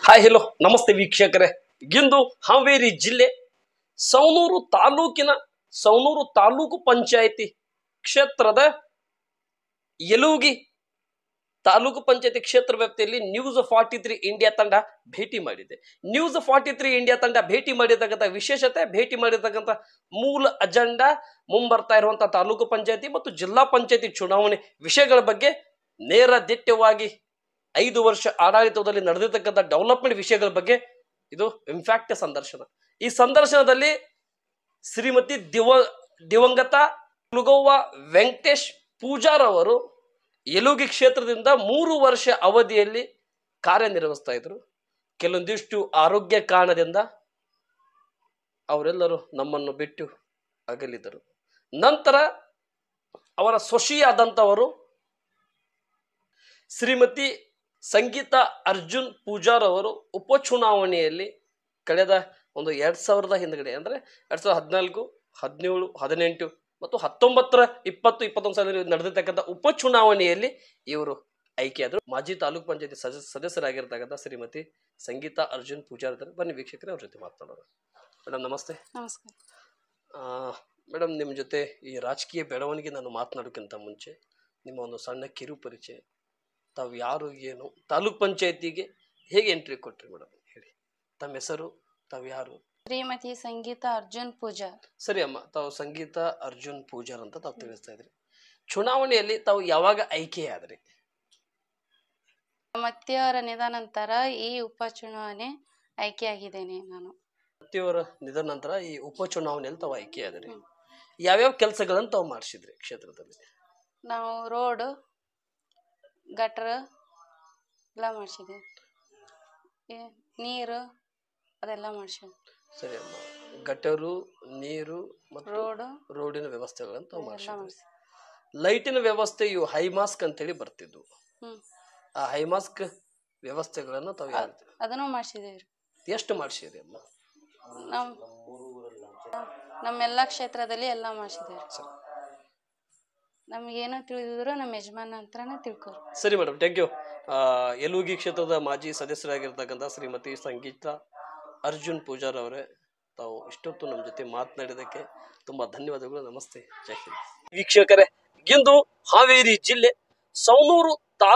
Hi hello ನಮಸ್ತೆ ವೀಕ್ಷಕರೇ. ಇಂದು ಹಾವೇರಿ ಜಿಲ್ಲೆ ಸವಣೂರು ತಾಲೂಕು ಪಂಚಾಯಿತಿ ಕ್ಷೇತ್ರದ ಯಲೂಗಿ ತಾಲೂಕು ಪಂಚಾಯಿತಿ ಕ್ಷೇತ್ರ ವ್ಯಾಪ್ತಿಯಲ್ಲಿ ನ್ಯೂಸ್ 43 ಇಂಡಿಯಾ ತಂಡ ಭೇಟಿ ಮಾಡಿದೆ. ನ್ಯೂಸ್ 43 ಇಂಡಿಯಾ ತಂಡ ಭೇಟಿ ಮಾಡಿರ್ತಕ್ಕಂಥ ವಿಶೇಷತೆ, ಭೇಟಿ ಮಾಡಿರ್ತಕ್ಕಂಥ ಮೂಲ ಅಜೆಂಡಾ, ಮುಂಬರ್ತಾ ಇರುವಂತಹ ತಾಲೂಕು ಪಂಚಾಯಿತಿ ಮತ್ತು ಜಿಲ್ಲಾ ಪಂಚಾಯಿತಿ ಚುನಾವಣೆ ವಿಷಯಗಳ ಬಗ್ಗೆ ನೇರ ದಿಟ್ಟವಾಗಿ 5 ವರ್ಷ ಆಡಳಿತದಲ್ಲಿ ನಡೆದಿರ್ತಕ್ಕಂಥ ಡೆವಲಪ್ಮೆಂಟ್ ವಿಷಯಗಳ ಬಗ್ಗೆ ಇದು ಇಂಪ್ಯಾಕ್ಟ್ ಸಂದರ್ಶನ. ಈ ಸಂದರ್ಶನದಲ್ಲಿ ಶ್ರೀಮತಿ ದಿವಂಗತ ಹುಲಗವ್ವ ವೆಂಕಟೇಶ್ ಪೂಜಾರ್ ಅವರು ಯಲೂಗಿ ಕ್ಷೇತ್ರದಿಂದ 3 ವರ್ಷ ಅವಧಿಯಲ್ಲಿ ಕಾರ್ಯನಿರ್ವಹಿಸ್ತಾ ಇದ್ರು. ಕೆಲವೊಂದಿಷ್ಟು ಆರೋಗ್ಯ ಕಾರಣದಿಂದ ಅವರೆಲ್ಲರೂ ನಮ್ಮನ್ನು ಬಿಟ್ಟು ಅಗಲಿದರು. ನಂತರ ಅವರ ಸೊಸೆಯಾದಂಥವರು ಶ್ರೀಮತಿ ಸಂಗೀತಾ ಅರ್ಜುನ್ ಪೂಜಾರ್ ಅವರು ಉಪಚುನಾವಣೆಯಲ್ಲಿ ಕಳೆದ 2000 ಹಿಂದ್ಗಡೆ ಅಂದ್ರೆ 2014, 17, 18 ಮತ್ತು 19, 20, 21 ಸಾಲಿನಲ್ಲಿ ನಡೆದಿರ್ತಕ್ಕಂಥ ಉಪಚುನಾವಣೆಯಲ್ಲಿ ಇವರು ಆಯ್ಕೆಯಾದರು. ಮಾಜಿ ತಾಲೂಕ್ ಪಂಚಾಯತಿ ಸದಸ್ಯರಾಗಿರ್ತಕ್ಕಂಥ ಶ್ರೀಮತಿ ಸಂಗೀತಾ ಅರ್ಜುನ್ ಪೂಜಾರ್ ಇದ್ದಾರೆ. ಬನ್ನಿ ವೀಕ್ಷಕರೇ, ಅವ್ರ ಜೊತೆ ಮಾತನಾಡೋಣ. ಮೇಡಮ್ ನಮಸ್ತೆ. ನಮಸ್ಕಾರ. ಮೇಡಮ್, ನಿಮ್ಮ ಜೊತೆ ಈ ರಾಜಕೀಯ ಬೆಳವಣಿಗೆ ನಾನು ಮಾತನಾಡೋಕ್ಕಿಂತ ಮುಂಚೆ ನಿಮ್ಮ ಒಂದು ಸಣ್ಣ ಕಿರು ಪರಿಚಯ, ತಾವು ಯಾರು, ಏನು, ತಾಲೂಕ್ ಪಂಚಾಯತಿಗೆ ಹೇಗೆ ಎಂಟ್ರಿ ಕೊಟ್ರಿ ಮೇಡಮ್ ಹೇಳಿ. ತಮ್ಮ ಹೆಸರು, ತಾವು ಯಾರು? ಶ್ರೀಮತಿ ಸಂಗೀತಾ ಅರ್ಜುನ್ ಪೂಜಾರ್. ಸರಿ ಅಮ್ಮ, ತಾವು ಸಂಗೀತಾ ಅರ್ಜುನ್ ಪೂಜಾರ್ ಅಂತ ತಾವು ತಿಳಿಸ್ತಾ ಇದ್ರಿ. ಚುನಾವಣೆಯಲ್ಲಿ ತಾವು ಯಾವಾಗ ಆಯ್ಕೆಯಾದ್ರಿ? ನಮ್ಮ ಅತ್ತೆಯವರ ನಿಧನ ನಂತರ ಈ ಉಪಚುನಾವಣೆ ಆಯ್ಕೆಯಾಗಿದ್ದೇನೆ ನಾನು. ಅತ್ತೆಯವರ ನಿಧನ ನಂತರ ಈ ಉಪಚುನಾವಣೆಯಲ್ಲಿ ತಾವು ಆಯ್ಕೆಯಾದ್ರಿ. ಯಾವ್ಯಾವ ಕೆಲಸಗಳನ್ನು ತಾವು ಮಾಡಿಸಿದ್ರಿ ಕ್ಷೇತ್ರದಲ್ಲಿ? ನಾವು ರೋಡ್, ಗಟ್ರ ಎಲ್ಲ ಮಾಡಿಸಿದ್ವಿ, ನೀರು ಅದೆಲ್ಲ ಮಾಡಿಸಿದ್ವಿ. ಸರಿ ಅಮ್ಮ, ಗಟರು, ನೀರು ಮತ್ತು ರೋಡಿನ ವ್ಯವಸ್ಥೆಗಳನ್ನು ತಾವು ಮಾಡಿಸಿದ್ರಿ. ಲೈಟಿನ ವ್ಯವಸ್ಥೆ ಇವು ಹೈಮಾಸ್ಕ್ ಅಂತೇಳಿ ಬರ್ತಿದ್ವು. ಆ ಹೈಮಾಸ್ಕ್ ವ್ಯವಸ್ಥೆಗಳನ್ನು ತಾವು ಅದನ್ನು ಮಾಡಿಸಿದೇವ್ರಿ. ಎಷ್ಟು ಮಾಡಿಸಿದ್ರಿ ಅಮ್ಮ? ನಮ್ಮೆಲ್ಲ ಕ್ಷೇತ್ರದಲ್ಲಿ ಎಲ್ಲ ಮಾಡಿಸಿದೇವ್ರಿ. ನಮ್ಗೇನೋ ತಿಳಿದಿದ್ರು ನಮ್ಮ ಯಜಮಾನ ಹತ್ರನೇ ತಿಳ್ಕೊರು. ಸರಿ ಮೇಡಮ್, ಥ್ಯಾಂಕ್ ಯು. ಯಲೂಗಿ ಕ್ಷೇತ್ರದ ಮಾಜಿ ಸದಸ್ಯರಾಗಿರ್ತಕ್ಕಂಥ ಶ್ರೀಮತಿ ಸಂಗೀತಾ ಅರ್ಜುನ್ ಪೂಜಾರ್ ಅವರೇ, ತಾವು ಇಷ್ಟೊತ್ತು ನಮ್ಮ ಜೊತೆ ಮಾತನಾಡಿದಕ್ಕೆ ತುಂಬಾ ಧನ್ಯವಾದಗಳು. ನಮಸ್ತೆ, ಜೈ ಹಿಂದ್. ವೀಕ್ಷಕರೇ, ಇಂದು ಹಾವೇರಿ ಜಿಲ್ಲೆ ಸವಣೂರು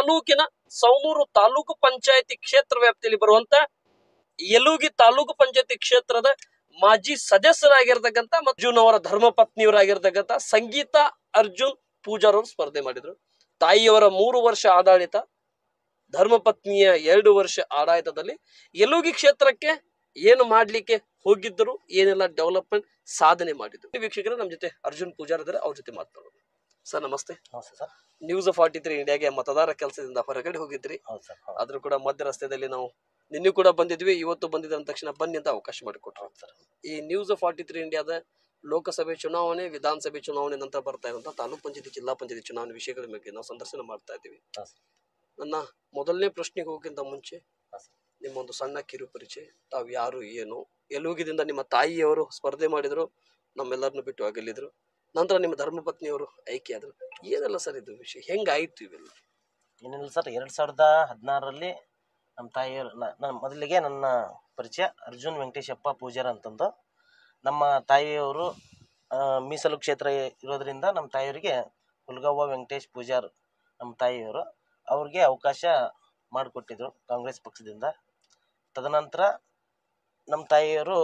ತಾಲೂಕು ಪಂಚಾಯತಿ ಕ್ಷೇತ್ರ ವ್ಯಾಪ್ತಿಯಲ್ಲಿ ಬರುವಂತ ಯಲೂಗಿ ತಾಲೂಕು ಪಂಚಾಯತಿ ಕ್ಷೇತ್ರದ ಮಾಜಿ ಸದಸ್ಯರಾಗಿರ್ತಕ್ಕಂಥ ಮತ್ತು ಅವರ ಧರ್ಮಪತ್ನಿಯವರಾಗಿರ್ತಕ್ಕಂಥ ಸಂಗೀತಾ ಅರ್ಜುನ್ ಪೂಜಾರ್ ಅವರು ಸ್ಪರ್ಧೆ ಮಾಡಿದ್ರು. ತಾಯಿಯವರ 3 ವರ್ಷ ಆಡಳಿತ, ಧರ್ಮಪತ್ನಿಯ 2 ವರ್ಷ ಆಡಳಿತದಲ್ಲಿ ಯಲೂಗಿ ಕ್ಷೇತ್ರಕ್ಕೆ ಏನು ಮಾಡ್ಲಿಕ್ಕೆ ಹೋಗಿದ್ದರು, ಏನೆಲ್ಲ ಡೆವಲಪ್ಮೆಂಟ್ ಸಾಧನೆ ಮಾಡಿದ್ರು. ವೀಕ್ಷಕರು, ನಮ್ಮ ಜೊತೆ ಅರ್ಜುನ್ ಪೂಜಾರ್ ಇದ್ದಾರೆ, ಅವ್ರ ಜೊತೆ ಮಾತನಾಡೋಣ. ಸರ್ ನಮಸ್ತೆ. ಸರ್. ನ್ಯೂಸ್ 43 ಇಂಡಿಯಾಗೆ ಮತದಾರ ಕೆಲಸದಿಂದ ಹೊರಗಡೆ ಹೋಗಿದ್ರಿ. ಆದ್ರೂ ಕೂಡ ಮಧ್ಯ ರಸ್ತೆಯಲ್ಲಿ ನಾವು ನಿನ್ನೆ ಕೂಡ ಬಂದಿದ್ವಿ, ಇವತ್ತು ಬಂದಿದ್ದ ತಕ್ಷಣ ಬನ್ನಿ ಅಂತ ಅವಕಾಶ ಮಾಡಿಕೊಟ್ರು. ಈ ನ್ಯೂಸ್ 43 ಇಂಡಿಯಾದ ಲೋಕಸಭೆ ಚುನಾವಣೆ, ವಿಧಾನಸಭೆ ಚುನಾವಣೆ ನಂತರ ಬರ್ತಾ ಇರುವಂತಹ ತಾಲೂಕ್ ಪಂಚಾಯತಿ, ಜಿಲ್ಲಾ ಪಂಚಾಯತಿ ಚುನಾವಣೆ ವಿಷಯಗಳ ಬಗ್ಗೆ ನಾವು ಸಂದರ್ಶನ ಮಾಡ್ತಾ ಇದ್ದೀವಿ. ನನ್ನ ಮೊದಲನೇ ಪ್ರಶ್ನೆಗೆ ಹೋಗೋಕ್ಕಿಂತ ಮುಂಚೆ ನಿಮ್ಮ ಒಂದು ಸಣ್ಣ ಕಿರು ಪರಿಚಯ, ತಾವು ಯಾರು, ಏನು, ಯಲೂಗಿದಿಂದ ನಿಮ್ಮ ತಾಯಿಯವರು ಸ್ಪರ್ಧೆ ಮಾಡಿದ್ರು, ನಮ್ಮೆಲ್ಲರನ್ನು ಬಿಟ್ಟು ಅಗಲಿದ್ರು, ನಂತರ ನಿಮ್ಮ ಧರ್ಮಪತ್ನಿಯವರು ಆಯ್ಕೆಯಾದ್ರು. ಏನೆಲ್ಲ ಸರ್ ಇದು ವಿಷಯ, ಹೆಂಗಾಯ್ತು ಇವೆಲ್ಲ? ಏನಿಲ್ಲ ಸರ್, 2016ರಲ್ಲಿ ನಮ್ಮ ತಾಯಿಯವರು, ಮೊದಲಿಗೆ ನನ್ನ ಪರಿಚಯ ಅರ್ಜುನ್ ವೆಂಕಟೇಶಪ್ಪ ಪೂಜಾರ್ ಅಂತಂದು. ನಮ್ಮ ತಾಯಿಯವರು ಮೀಸಲು ಕ್ಷೇತ್ರ ಇರೋದ್ರಿಂದ ನಮ್ಮ ತಾಯಿಯವರಿಗೆ ಹುಲಗವ್ವ ವೆಂಕಟೇಶ್ ಪೂಜಾರ್ ನಮ್ಮ ತಾಯಿಯವರು, ಅವ್ರಿಗೆ ಅವಕಾಶ ಮಾಡಿಕೊಟ್ಟಿದ್ರು ಕಾಂಗ್ರೆಸ್ ಪಕ್ಷದಿಂದ. ತದನಂತರ ನಮ್ಮ ತಾಯಿಯವರು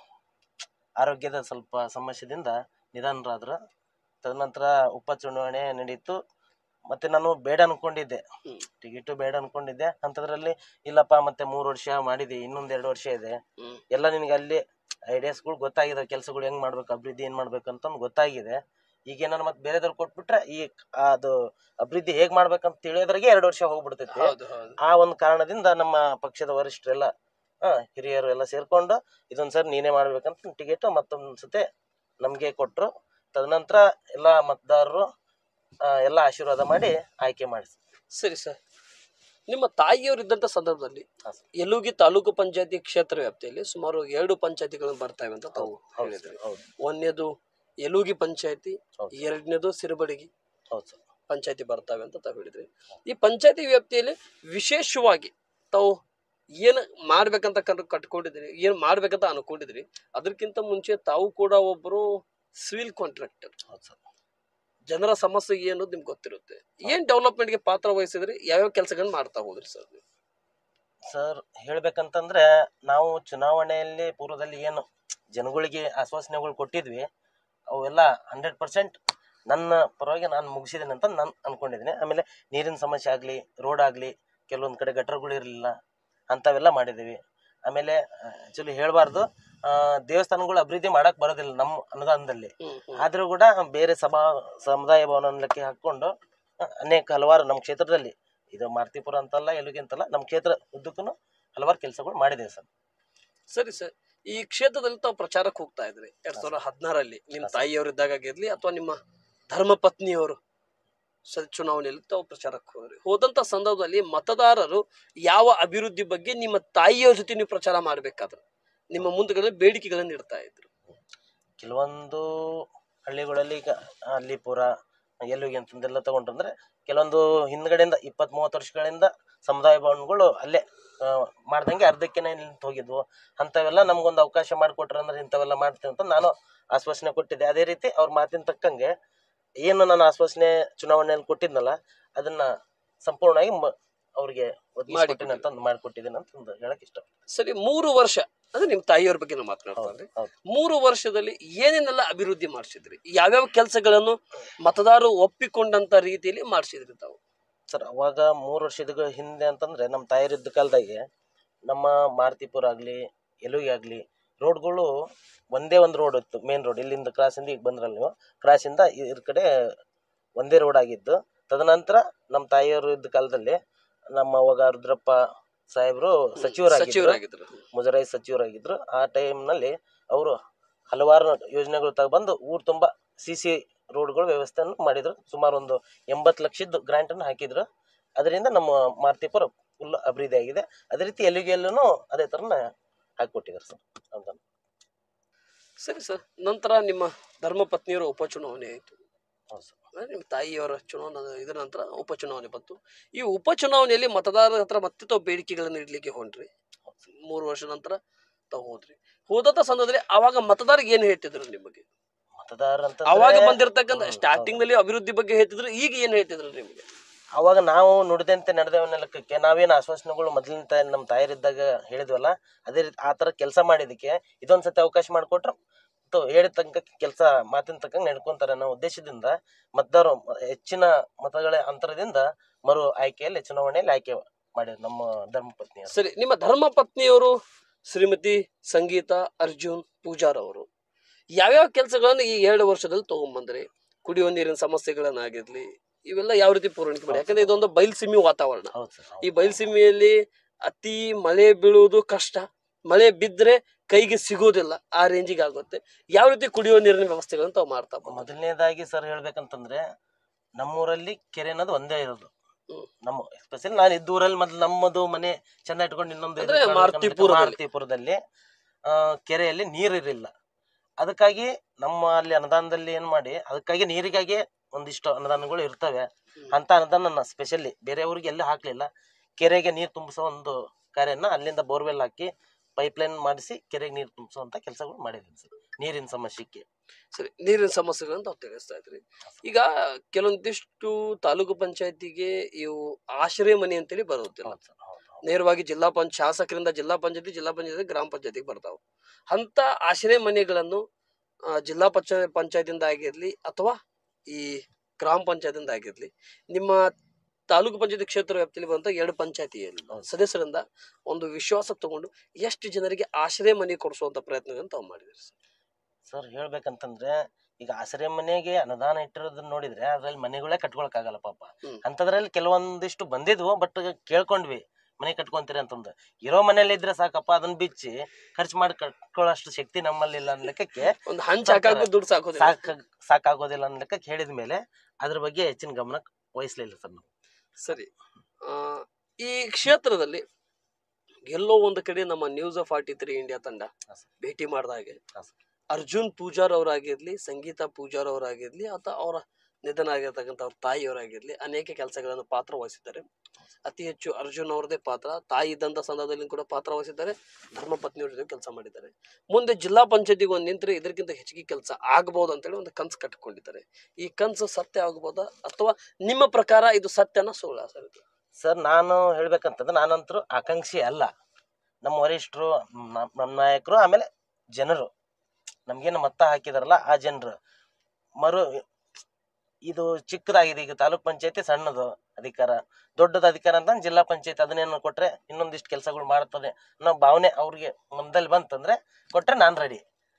ಆರೋಗ್ಯದ ಸ್ವಲ್ಪ ಸಮಸ್ಯೆದಿಂದ ನಿಧನರಾದ್ರು. ತದನಂತರ ಉಪಚುನಾವಣೆ ನಡೀತು. ಮತ್ತೆ ನಾನು ಬೇಡ ಅನ್ಕೊಂಡಿದ್ದೆ, ಟಿಕೆಟು ಬೇಡ ಅನ್ಕೊಂಡಿದ್ದೆ. ಅಂಥದ್ರಲ್ಲಿ ಇಲ್ಲಪ್ಪ, ಮತ್ತೆ 3 ವರ್ಷ ಮಾಡಿದೆ, ಇನ್ನೊಂದು 2 ವರ್ಷ ಇದೆ, ಎಲ್ಲ ನಿನಗೆ ಅಲ್ಲಿ ಐಡಿಯಾಸ್ಗಳು ಗೊತ್ತಾಗಿದೆ, ಕೆಲಸಗಳು ಹೆಂಗ್ ಮಾಡ್ಬೇಕು, ಅಭಿವೃದ್ಧಿ ಏನ್ ಮಾಡ್ಬೇಕು ಅಂತಂದು ಗೊತ್ತಾಗಿದೆ. ಈಗ ನಾನು ಮತ್ತೆ ಬೇರೆದವ್ರು ಕೊಟ್ಬಿಟ್ರೆ ಈ ಅದು ಅಭಿವೃದ್ಧಿ ಹೇಗ್ ಮಾಡ್ಬೇಕಂತ ತಿಳಿಯೋದ್ರಾಗೆ 2 ವರ್ಷ ಹೋಗ್ಬಿಡ್ತೈತಿ. ಆ ಒಂದು ಕಾರಣದಿಂದ ನಮ್ಮ ಪಕ್ಷದ ವರಿಷ್ಠರೆಲ್ಲ, ಹಿರಿಯರು ಎಲ್ಲ ಸೇರ್ಕೊಂಡು ಇದೊಂದ್ಸರಿ ನೀನೇ ಮಾಡ್ಬೇಕಂತ ಟಿಕೆಟ್ ಮತ್ತೊಂದ್ಸತೆ ನಮ್ಗೆ ಕೊಟ್ರು. ತದನಂತರ ಎಲ್ಲ ಮತದಾರರು ಎಲ್ಲ ಆಶೀರ್ವಾದ ಮಾಡಿ ಆಯ್ಕೆ ಮಾಡಿಸಿ. ಸರಿ ಸರ್, ನಿಮ್ಮ ತಾಯಿಯವರು ಇದ್ದಂತ ಸಂದರ್ಭದಲ್ಲಿ ಯಲೂಗಿ ತಾಲೂಕು ಪಂಚಾಯತಿ ಕ್ಷೇತ್ರ ವ್ಯಾಪ್ತಿಯಲ್ಲಿ ಸುಮಾರು 2 ಪಂಚಾಯತಿಗಳು ಬರ್ತಾವೆ ಅಂತ ತಾವು ಹೇಳಿದ್ರಿ. ಒಂದನೇದು ಯಲೂಗಿ ಪಂಚಾಯತಿ, ಎರಡನೇದು ಸಿರಬಡಗಿ ಪಂಚಾಯತಿ ಬರ್ತಾವೆ ಅಂತ ತಾವು ಹೇಳಿದ್ರಿ. ಈ ಪಂಚಾಯತಿ ವ್ಯಾಪ್ತಿಯಲ್ಲಿ ವಿಶೇಷವಾಗಿ ತಾವು ಏನ್ ಮಾಡ್ಬೇಕಂತ ಕಟ್ಕೊಂಡಿದ್ರಿ, ಏನ್ ಮಾಡ್ಬೇಕಂತ ಅನ್ಕೊಂಡಿದ್ರಿ? ಅದಕ್ಕಿಂತ ಮುಂಚೆ ತಾವು ಕೂಡ ಒಬ್ರು ಸಿವಿಲ್ ಕಾಂಟ್ರಾಕ್ಟರ್. ಜನರ ಸಮಸ್ಯೆ ಏನು ನಿಮ್ಗೆ ಗೊತ್ತಿರುತ್ತೆ. ಏನ್ ಡೆವಲಪ್ಮೆಂಟ್ ಗೆ ಪಾತ್ರ ವಹಿಸಿದ್ರಿ? ಯಾವ್ಯಾವ ಕೆಲಸಗಳನ್ನ ಮಾಡ್ತಾ ಹೋದ್ರಿ ಸರ್ ನೀವು? ಸರ್ ಹೇಳ್ಬೇಕಂತಂದ್ರೆ ನಾವು ಚುನಾವಣೆಯಲ್ಲಿ ಪೂರ್ವದಲ್ಲಿ ಏನು ಜನಗಳಿಗೆ ಆಶ್ವಾಸನೆಗಳು ಕೊಟ್ಟಿದ್ವಿ ಅವೆಲ್ಲ 100% ನನ್ನ ಪರವಾಗಿ ನಾನು ಮುಗಿಸಿದ್ದೇನೆ ಅಂತ ನಾನು ಅನ್ಕೊಂಡಿದ್ದೀನಿ. ಆಮೇಲೆ ನೀರಿನ ಸಮಸ್ಯೆ ಆಗಲಿ, ರೋಡ್ ಆಗಲಿ, ಕೆಲವೊಂದು ಕಡೆ ಗಟರ್ಗಳು ಇರಲಿಲ್ಲ, ಅಂಥವೆಲ್ಲ ಮಾಡಿದ್ದೀವಿ. ಆಮೇಲೆ ಆ್ಯಕ್ಚುಲಿ ಹೇಳಬಾರ್ದು, ದೇವಸ್ಥಾನಗಳು ಅಭಿವೃದ್ಧಿ ಮಾಡಕ್ಕೆ ಬರೋದಿಲ್ಲ ನಮ್ಮ ಅನುದಾನದಲ್ಲಿ. ಆದರೂ ಕೂಡ ಬೇರೆ ಸಮುದಾಯ ಭವನಕ್ಕೆ ಹಾಕ್ಕೊಂಡು ಅನೇಕ ಹಲವಾರು ನಮ್ಮ ಕ್ಷೇತ್ರದಲ್ಲಿ, ಇದು ಮಾರ್ತಿಪುರ ಅಂತಲ್ಲ, ಎಲ್ಲಿಗೆ ಅಂತಲ್ಲ, ನಮ್ಮ ಕ್ಷೇತ್ರ ಉದ್ದಕ್ಕೂ ಹಲವಾರು ಕೆಲಸಗಳು ಮಾಡಿದ್ದೇವೆ ಸರ್. ಸರಿ ಸರ್, ಈ ಕ್ಷೇತ್ರದಲ್ಲಿ ತಾವು ಪ್ರಚಾರಕ್ಕೆ ಹೋಗ್ತಾ ಇದ್ರಿ 2016 ನಿಮ್ಮ ತಾಯಿಯವರಿದ್ದಾಗ ಆಗಿರ್ಲಿ ಅಥವಾ ನಿಮ್ಮ ಧರ್ಮ ಪತ್ನಿಯವರು ಚುನಾವಣೆಯಲ್ಲಿ ತಾವು ಪ್ರಚಾರಕ್ಕೆ ಹೋದ್ರಿ. ಹೋದಂತ ಸಂದರ್ಭದಲ್ಲಿ ಮತದಾರರು ಯಾವ ಅಭಿವೃದ್ಧಿ ಬಗ್ಗೆ ನಿಮ್ಮ ತಾಯಿಯವರ ಜೊತೆ ನೀವು ಪ್ರಚಾರ ಮಾಡ್ಬೇಕಾದ್ರೆ ನಿಮ್ಮ ಮುಂದೆ ಬೇಡಿಕೆಗಳನ್ನು ಇಡ್ತಾ ಇದ್ರು? ಕೆಲವೊಂದು ಹಳ್ಳಿಗಳಲ್ಲಿ ಈಗ ಅಲ್ಲಿಪುರ ಎಲ್ಲಿಗೆ ಅಂತಂದೆಲ್ಲ ತಗೊಂಡ್ರಂದ್ರೆ ಕೆಲವೊಂದು ಹಿಂದ್ಗಡೆಯಿಂದ 20-30 ವರ್ಷಗಳಿಂದ ಸಮುದಾಯ ಭವನಗಳು ಅಲ್ಲೇ ಮಾಡ್ದಂಗೆ ಅರ್ಧಕ್ಕೆ ನಿಂತು ಹೋಗಿದ್ವು. ಅಂಥವೆಲ್ಲ ನಮ್ಗೊಂದು ಅವಕಾಶ ಮಾಡಿಕೊಟ್ರೆ ಅಂದ್ರೆ ಇಂಥವೆಲ್ಲ ಮಾಡ್ತೀವಿ ಅಂತ ನಾನು ಆಶ್ವಾಸನೆ ಕೊಟ್ಟಿದ್ದೆ. ಅದೇ ರೀತಿ ಅವ್ರ ಮಾತಿನ ತಕ್ಕಂಗೆ ಏನು ನಾನು ಆಶ್ವಾಸನೆ ಚುನಾವಣೆಯಲ್ಲಿ ಕೊಟ್ಟಿದ್ನಲ್ಲ ಅದನ್ನ ಸಂಪೂರ್ಣವಾಗಿ ಅವ್ರಿಗೆ ಒದಗಿಸ್ಕೊಟ್ಟಿನಿ ಅಂತ ಮಾಡಿಕೊಟ್ಟಿದ್ದೀನಿ ಅಂತ ಹೇಳಕ್ ಇಷ್ಟ. ಸರಿ, 3 ವರ್ಷ ಅಂದ್ರೆ ನಿಮ್ ತಾಯಿಯವ್ರ ಬಗ್ಗೆ ನಾವು ಮಾತನಾಡ್ತಾರೆ. 3 ವರ್ಷದಲ್ಲಿ ಏನೇನೆಲ್ಲ ಅಭಿವೃದ್ಧಿ ಮಾಡಿಸಿದ್ರಿ? ಯಾವ್ಯಾವ ಕೆಲಸಗಳನ್ನು ಮತದಾರರು ಒಪ್ಪಿಕೊಂಡಂತ ರೀತಿಯಲ್ಲಿ ಮಾಡಿಸಿದ್ರಿ ತಾವು? ಸರ್ ಅವಾಗ 3 ವರ್ಷದ ಹಿಂದೆ ಅಂತಂದ್ರೆ ನಮ್ಮ ತಾಯಿರಿದ್ದ ಕಾಲದಾಗೆ ನಮ್ಮ ಮಾರ್ತಿಪುರ ಆಗಲಿ, ಎಲುಗಿ ಆಗಲಿ, ರೋಡ್ಗಳು ಒಂದೇ ಒಂದು ರೋಡ್ ಇತ್ತು, ಮೇನ್ ರೋಡ್. ಇಲ್ಲಿಂದ ಕ್ರಾಸಿಂದ ಈಗ ಬಂದ್ರಲ್ಲ ನೀವು, ಕ್ರಾಸಿಂದ ಇದ್ರ ಕಡೆ ಒಂದೇ ರೋಡ್ ಆಗಿದ್ದು. ತದನಂತರ ನಮ್ಮ ತಾಯಿಯವರು ಇದ್ದ ಕಾಲದಲ್ಲಿ ನಮ್ಮ ಅವಾಗ ರುದ್ರಪ್ಪ ಸಾಹೇಬರು ಸಚಿವರಾಗಿದ್ರು, ಮುಜರಾಯಿ ಸಚಿವರಾಗಿದ್ರು. ಆ ಟೈಮ್ನಲ್ಲಿ ಅವರು ಹಲವಾರು ಯೋಜನೆಗಳು ತಗೊಬಂದು ಊರು ತುಂಬ CC ರೋಡ್ಗಳು ವ್ಯವಸ್ಥೆಯನ್ನು ಮಾಡಿದ್ರು. ಸುಮಾರು ಒಂದು 80 ಲಕ್ಷದ ಗ್ರಾಂಟನ್ನು ಹಾಕಿದ್ರು. ಅದರಿಂದ ನಮ್ಮ ಮಾರ್ತಿಪುರ ಫುಲ್ ಅಭಿವೃದ್ಧಿ ಆಗಿದೆ. ಅದೇ ರೀತಿ ಎಲ್ಲಿಗೆಲ್ಲೂ ಅದೇ ಥರನ ಹಾಕಿಕೊಟ್ಟಿದ್ದಾರೆ ಸರ್ ಅಂತ. ಸರಿ ಸರ್, ನಂತರ ನಿಮ್ಮ ಧರ್ಮ ಪತ್ನಿಯವರ ಉಪಚುನಾವಣೆ ಆಯಿತು. ಹೌದು ಸರ್. ನಿಮ್ಮ ತಾಯಿಯವರ ಚುನಾವಣೆ ಇದರ ನಂತರ ಉಪಚುನಾವಣೆ ಬಂತು. ಈ ಉಪಚುನಾವಣೆಯಲ್ಲಿ ಮತದಾರರ ಹತ್ರ ಮತ್ತೆ ತಾವು ಬೇಡಿಕೆಗಳನ್ನು ಇಡ್ಲಿಕ್ಕೆ ಹೊಂಟ್ರಿ. 3 ವರ್ಷದ ನಂತರ ತಾವು ಹೋದ್ರಿ. ಹೋದಂತ ಸಂದರ್ಭದಲ್ಲಿ ಅವಾಗ ಮತದಾರರಿಗೆ ಏನು ಹೇಳ್ತಿದ್ರು ನಿಮಗೆ? ಮತದಾರ ಅಂತ ಅವಾಗ ಬಂದಿರತಕ್ಕಂಥ ಸ್ಟಾರ್ಟಿಂಗ್ ನಲ್ಲಿ ಅಭಿವೃದ್ಧಿ ಬಗ್ಗೆ ಹೇಳ್ತಿದ್ರು, ಈಗ ಏನ್ ಹೇಳ್ತಿದ್ರು ನಿಮಗೆ? ಅವಾಗ ನಾವು ನುಡಿದಂತೆ ನಡೆದೇವನ್ನ ಲೆಕ್ಕಕ್ಕೆ ನಾವೇನು ಆಶ್ವಾಸನೆಗಳು ಮೊದಲಿನ ನಮ್ಮ ತಾಯರಿದ್ದಾಗ ಹೇಳಿದ್ವಲ್ಲ, ಅದೇ ರೀತಿ ಆ ಥರ ಕೆಲಸ ಮಾಡಿದಕ್ಕೆ ಇದೊಂದ್ಸತಿ ಅವಕಾಶ ಮಾಡಿಕೊಟ್ರೆ ಹೇಳಿದ ತನಕ ಕೆಲಸ ಮಾತಿನ ತಕ್ಕಂಗೆ ನಡ್ಕೊಂತಾರೆ ಅನ್ನೋ ಉದ್ದೇಶದಿಂದ ಮತದಾರರು ಹೆಚ್ಚಿನ ಮತಗಳ ಅಂತರದಿಂದ ಮರು ಆಯ್ಕೆಯಲ್ಲಿ ಚುನಾವಣೆಯಲ್ಲಿ ಆಯ್ಕೆ ಮಾಡಿದ್ರು ನಮ್ಮ ಧರ್ಮಪತ್ನಿ. ಸರಿ, ನಿಮ್ಮ ಧರ್ಮ ಪತ್ನಿಯವರು ಶ್ರೀಮತಿ ಸಂಗೀತಾ ಅರ್ಜುನ್ ಪೂಜಾರ್ ಅವರು ಯಾವ್ಯಾವ ಕೆಲಸಗಳನ್ನು ಈ 2 ವರ್ಷದಲ್ಲಿ ತಗೊಂಡ್ಬಂದ್ರಿ? ಕುಡಿಯುವ ನೀರಿನ ಸಮಸ್ಯೆಗಳನ್ನಾಗಿರ್ಲಿ, ಇವೆಲ್ಲ ಯಾವ ರೀತಿ ಪೂರೈಕೆ ಮಾಡಿ? ಯಾಕಂದ್ರೆ ಇದೊಂದು ಬಯಲ್ಸೀಮೆ ವಾತಾವರಣ. ಈ ಬಯಲ್ಸೀಮೆಯಲ್ಲಿ ಅತಿ ಮಳೆ ಬೀಳುವುದು ಕಷ್ಟ, ಮಳೆ ಬಿದ್ದರೆ ಕೈಗೆ ಸಿಗೋದಿಲ್ಲ, ಆ ರೇಂಜಿಗೆ ಆಗುತ್ತೆ. ಯಾವ ರೀತಿ ಕುಡಿಯುವ ನೀರಿನ ವ್ಯವಸ್ಥೆಗಳನ್ನು ತಾವು ಮಾಡ್ತಾ? ಮೊದಲನೇದಾಗಿ ಸರ್ ಹೇಳ್ಬೇಕಂತಂದ್ರೆ ನಮ್ಮೂರಲ್ಲಿ ಕೆರೆ ಅನ್ನೋದು ಒಂದೇ ಇರೋದು. ನಮ್ಮ ಎಸ್ಪೆಷಲಿ ನಾನು ಇದ್ದೂರಲ್ಲಿ ಮೊದಲು ನಮ್ಮದು ಮನೆ ಚೆಂದ ಇಟ್ಕೊಂಡು ಇನ್ನೊಂದು ಮಾರ್ತಿಪುರದಲ್ಲಿ ಕೆರೆಯಲ್ಲಿ ನೀರಿರಲಿಲ್ಲ. ಅದಕ್ಕಾಗಿ ನಮ್ಮ ಅಲ್ಲಿ ಅನುದಾನದಲ್ಲಿ ಏನ್ ಮಾಡಿ ಅದಕ್ಕಾಗಿ ನೀರಿಗಾಗಿ ಒಂದಿಷ್ಟು ಅನುದಾನಗಳು ಇರ್ತವೆ. ಅಂತ ಅನುದಾನ ಸ್ಪೆಷಲಿ ಬೇರೆಯವ್ರಿಗೆ ಎಲ್ಲಿ ಹಾಕ್ಲಿಲ್ಲ. ಕೆರೆಗೆ ನೀರು ತುಂಬಿಸೋ ಒಂದು ಕಾರ್ಯನ ಅಲ್ಲಿಂದ ಬೋರ್ವೆಲ್ ಹಾಕಿ ಪೈಪ್ಲೈನ್ ಮಾಡಿಸಿ ಕೆರೆಗೆ ನೀರು ತುಂಬಿಸುವಂತ ಕೆಲಸಗಳು ಮಾಡಿದ್ದೀನಿ ಸರ್. ನೀರಿನ ಸಮಸ್ಯೆಗೆ ಸರಿ, ನೀರಿನ ಸಮಸ್ಯೆಗಳನ್ನು ತಾವು ತಿಳಿಸ್ತಾ ಇದ್ರಿ. ಈಗ ಕೆಲವೊಂದಿಷ್ಟು ತಾಲೂಕು ಪಂಚಾಯತಿಗೆ ಇವು ಆಶ್ರಯ ಮನೆ ಅಂತೇಳಿ ಬರುತ್ತಿಲ್ಲ. ನೇರವಾಗಿ ಶಾಸಕರಿಂದ ಜಿಲ್ಲಾ ಪಂಚಾಯತಿ ಗ್ರಾಮ ಪಂಚಾಯತಿಗೆ ಬರ್ತಾವ. ಅಂತ ಆಶ್ರಯ ಮನೆಗಳನ್ನು ಜಿಲ್ಲಾ ಪಂಚಾಯತಿಂದ ಆಗಿರ್ಲಿ ಅಥವಾ ಈ ಗ್ರಾಮ ಪಂಚಾಯತಿಂದ ಆಗಿರ್ಲಿ, ನಿಮ್ಮ ತಾಲೂಕು ಪಂಚಾಯತಿ ಕ್ಷೇತ್ರ ವ್ಯಾಪ್ತಿಯಲ್ಲಿ ಬರುವಂತ 2 ಪಂಚಾಯತಿಯಲ್ಲಿ ಸದಸ್ಯರಿಂದ ಒಂದು ವಿಶ್ವಾಸ ತಗೊಂಡು ಎಷ್ಟು ಜನರಿಗೆ ಆಶ್ರಯ ಮನೆ ಕೊಡಿಸುವಂತ ಪ್ರಯತ್ನಗಳನ್ನು ತಾವು ಮಾಡಿದ್ರಿ ಸರ್? ಹೇಳ್ಬೇಕಂತಂದ್ರೆ ಈಗ ಆಶ್ರಯ ಮನೆಗೆ ಅನುದಾನ ಇಟ್ಟಿರೋದನ್ನ ನೋಡಿದ್ರೆ ಅದ್ರಲ್ಲಿ ಮನೆಗಳೇ ಕಟ್ಕೊಳಕ್ ಆಗಲ್ಲ ಪಾಪ. ಅಂತದ್ರಲ್ಲಿ ಕೆಲವೊಂದಿಷ್ಟು ಬಂದಿದ್ವು, ಬಟ್ ಕೇಳ್ಕೊಂಡ್ವಿ ಮನೆ ಕಟ್ಕೊಂತೀರಿ ಅಂತಂದು. ಇರೋ ಮನೇಲಿ ಇದ್ರೆ ಸಾಕಪ್ಪ, ಅದನ್ನ ಬಿಚ್ಚಿ ಖರ್ಚು ಮಾಡಿ ಕಟ್ಕೊಳ್ಳೋಷ್ಟು ಶಕ್ತಿ ನಮ್ಮಲ್ಲಿ ಇಲ್ಲ ಅನ್ನೋ ಲೆಕ್ಕಕ್ಕೆ, ಒಂದು ದುಡ್ಡು ಸಾಕಾಗೋದಿಲ್ಲ ಅನ್ನೋ ಲೆಕ್ಕಕ್ಕೆ ಹೇಳಿದ ಮೇಲೆ ಅದ್ರ ಬಗ್ಗೆ ಹೆಚ್ಚಿನ ಗಮನ ವಹಿಸ್ಲಿಲ್ಲ ಸರ್ ನಾವು. ಸರಿ, ಈ ಕ್ಷೇತ್ರದಲ್ಲಿ ಎಲ್ಲೋ ಒಂದು ಕಡೆ ನಮ್ಮ ನ್ಯೂಸ್ 43 ಇಂಡಿಯಾ ತಂಡ ಭೇಟಿ ಮಾಡಿದ ಹಾಗೆ ಅರ್ಜುನ್ ಪೂಜಾರ್ ಅವರಾಗಿರ್ಲಿ, ಸಂಗೀತಾ ಪೂಜಾರ್ ಅವರಾಗಿರ್ಲಿ ಅಥವಾ ಅವರ ನಿಧನ ಆಗಿರ್ತಕ್ಕಂಥ ಅವ್ರ ತಾಯಿಯವರಾಗಿರ್ಲಿ ಅನೇಕ ಕೆಲಸಗಳನ್ನು ಪಾತ್ರ ವಹಿಸಿದ್ದಾರೆ. ಅತಿ ಹೆಚ್ಚು ಅರ್ಜುನ್ ಅವ್ರದೇ ಪಾತ್ರ, ತಾಯಿ ಇದ್ದಂತ ಸಂದರ್ಭದಲ್ಲಿ ಕೂಡ ಪಾತ್ರ ವಹಿಸಿದ್ದಾರೆ, ಧರ್ಮಪತ್ನಿಯವ್ರ ಜೊತೆ ಕೆಲಸ ಮಾಡಿದ್ದಾರೆ. ಮುಂದೆ ಜಿಲ್ಲಾ ಪಂಚಾಯತಿಗೆ ಒಂದು ನಿಂತರೆ ಇದಕ್ಕಿಂತ ಹೆಚ್ಚಿಗೆ ಕೆಲಸ ಆಗಬಹುದು ಅಂತೇಳಿ ಒಂದು ಕನ್ಸು ಕಟ್ಟಿಕೊಂಡಿದ್ದಾರೆ. ಈ ಕನ್ಸು ಸತ್ಯ ಆಗಬಹುದಾ ಅಥವಾ ನಿಮ್ಮ ಪ್ರಕಾರ ಇದು ಸತ್ಯನ ಸುಳ್ಳ ಸರ್? ಸರ್ ನಾನು ಹೇಳ್ಬೇಕಂತಂದ್ರೆ ನಾನಂತರೂ ಆಕಾಂಕ್ಷಿ ಅಲ್ಲ. ನಮ್ಮ ವರಿಷ್ಠರು, ನಮ್ಮ ನಾಯಕರು, ಆಮೇಲೆ ಜನರು ನಮ್ಗೇನು ಮತ ಹಾಕಿದಾರಲ್ಲ ಆ ಜನರು ಇದು ಚಿಕ್ಕದಾಗಿದೆ. ಈಗ ತಾಲೂಕ್ ಪಂಚಾಯತಿ ಸಣ್ಣದು ಅಧಿಕಾರ, ದೊಡ್ಡದ ಅಧಿಕಾರ ಅಂತ ಜಿಲ್ಲಾ ಪಂಚಾಯತಿ ಅದನ್ನೇನು ಕೊಟ್ರೆ ಇನ್ನೊಂದಿಷ್ಟು ಕೆಲಸಗಳು ಮಾಡ್ತದೆ ಅನ್ನೋ ಭಾವನೆ ಅವ್ರಿಗೆ ಮನದಲ್ಲಿ ಬಂತಂದ್ರೆ ಕೊಟ್ರೆ ನಾನು ರೆಡಿ.